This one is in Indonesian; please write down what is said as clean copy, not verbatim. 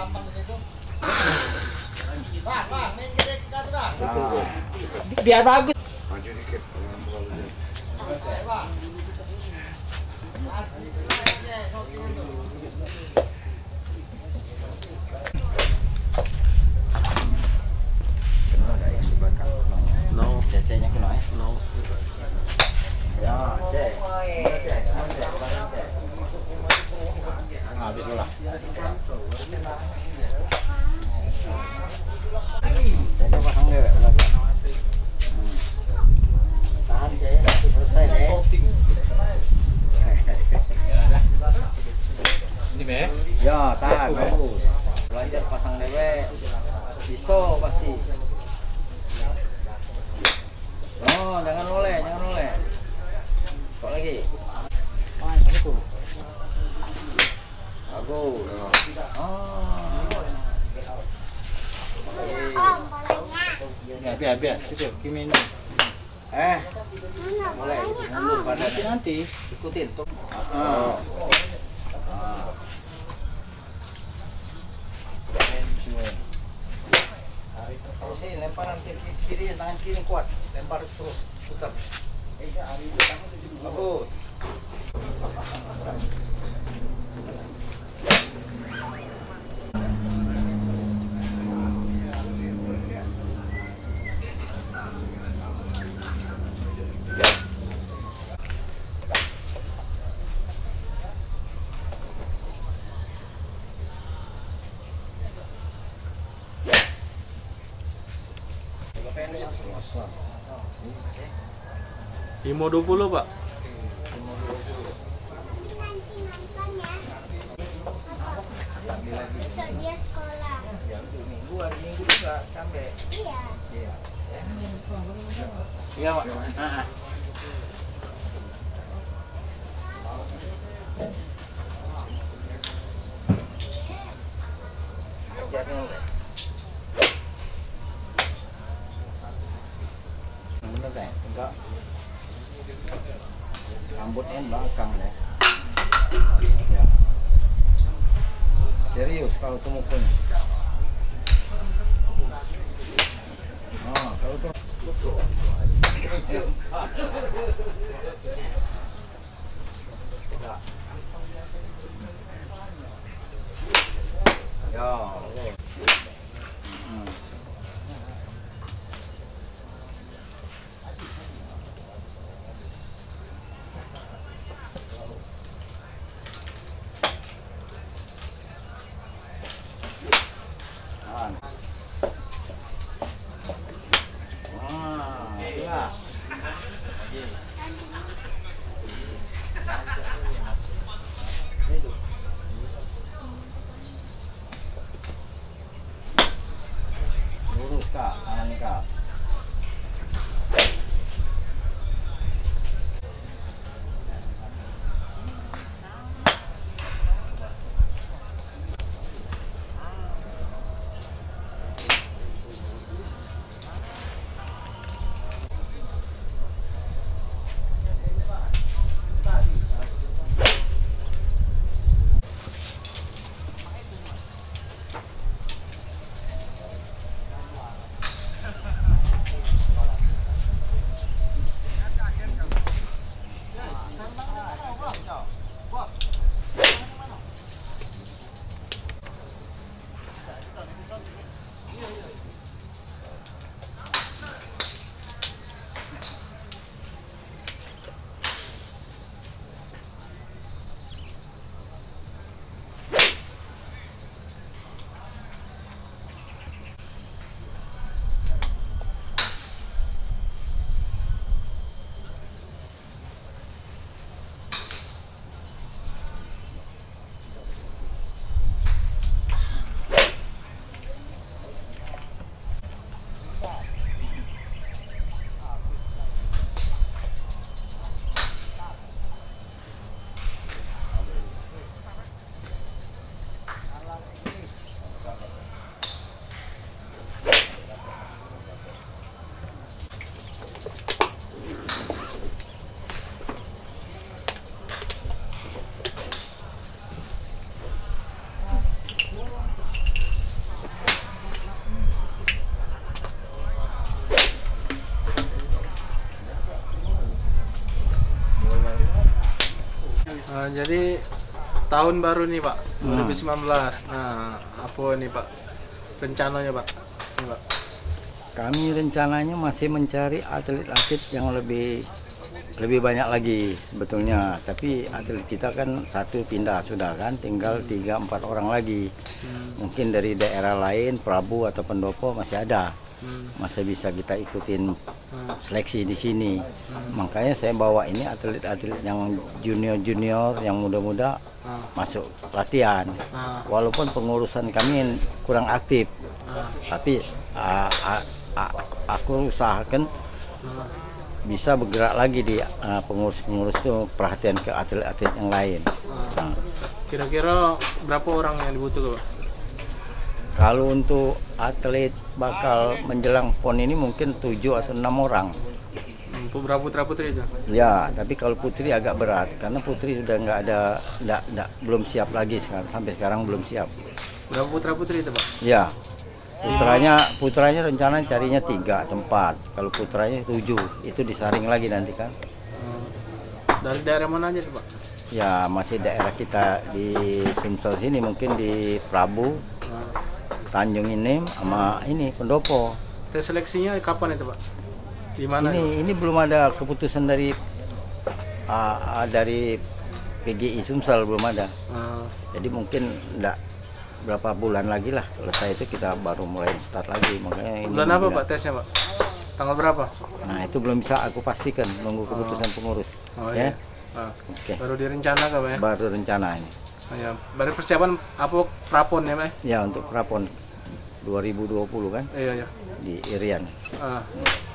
Biar bagus. Maju dikit, jangan terlalu jauh. No, cecenya kena no. Ya, cek. Habis lah. Saya pasang dewek lagi. Tahan cek, selesai deh. Ini be? Ya, tahan bagus. Belajar pasang dewek. Bisa pasti. Oh, jangan oleh, jangan oleh. Kok lagi? Main itu. Bagus. Oh. Ya, biar. Situ, Kimi ini. Mulai. Mundur pada Nanti. ikutin tuh. Kalau sih lemparan kiri, tangan kiri kuat, lempar terus, putar. Bagus. Imo 20, Pak. Besok dia sekolah. Ya, minggu, hari minggu juga sampai. Iya. Iya. Iya, Pak. Bener deh, enggak. Rambutnya belakang deh. Ya. Serius kalau itu mukulnya. Oh, kalau itu. Ya. Jadi tahun baru nih Pak, 2019. Nah, apa nih Pak rencananya Pak? Ini, Pak. Kami rencananya masih mencari atlet-atlet yang lebih banyak lagi sebetulnya. Tapi atlet kita kan satu pindah sudah kan, tinggal 3-4 orang lagi. Mungkin dari daerah lain, Prabu atau Pendopo masih ada. Masih bisa kita ikutin seleksi di sini. Makanya saya bawa ini atlet-atlet yang junior-junior, yang muda-muda masuk latihan. Walaupun pengurusan kami kurang aktif, tapi aku usahakan bisa bergerak lagi di pengurus-pengurus itu, perhatian ke atlet-atlet yang lain. Kira-kira berapa orang yang dibutuhkan Pak? Kalau untuk atlet bakal menjelang PON ini mungkin 7 atau 6 orang. Berapa putra-putri itu? Ya, tapi kalau putri agak berat karena putri sudah nggak ada, belum siap lagi sekarang, sampai sekarang belum siap. Berapa putra-putri itu Pak? Ya, putranya rencana carinya 3 atau 4. Kalau putranya 7, itu disaring lagi nanti kan. Dari daerah mana aja tuh Pak? Ya, masih daerah kita di Sumsel sini, mungkin di Prabu, Tanjung Inem, sama ini Pendopo. Tes seleksinya kapan itu Pak? Di mana? Ini belum ada keputusan dari PGI Sumsel, belum ada. Jadi mungkin enggak berapa bulan lagi lah selesai itu kita baru mulai start lagi. Makanya bulan apa Pak tesnya Pak? Tanggal berapa? Nah itu belum bisa aku pastikan, nunggu keputusan pengurus. Oh ya. iya. Oke. Baru direncana Pak ya? Baru rencana ini. Ya, baru persiapan apa prapon ya Pak? Ya untuk prapon 2020 kan Iya. di Irian.